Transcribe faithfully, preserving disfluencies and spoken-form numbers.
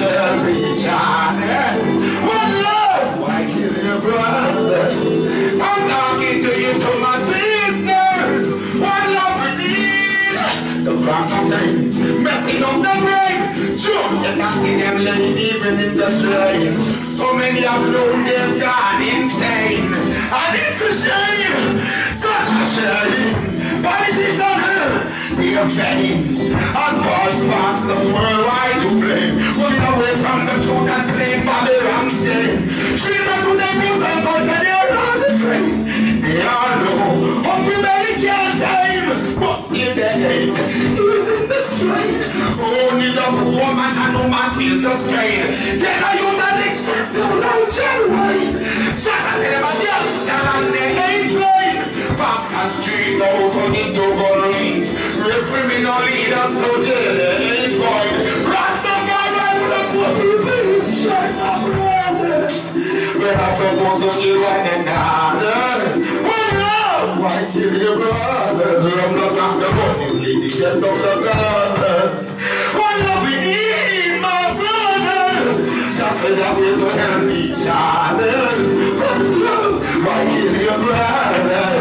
help each other. One love, why kill your brothers? I'm talking to you, to my sisters. One love we need. The clock of time, messing up the brain. Jump the taxi, them laying even in the train. So many have known they've gone insane. And it's a shame, such a shame. Politicians, they are betting on false past the worldwide to blame. Running away from the truth and playing Babylon's game. Treat them to their news and culture, they're on the train. They all know hungry belly can't tame, but still they hate. Using the strain. Only the poor man and no man feels the strain. Then I use addiction to like genuine. Just as everybody else and they ain't train. Box and street out on the double range. Real criminal leaders to jail they ain't going. Rastafari with a poor people in church of brothers. We're not supposed to kill one another. One love, why kill your brothers? Rum the back the money, lady, get up the gutters. One love we need, my brothers. Just enough way to help each other. One love, why kill your brothers?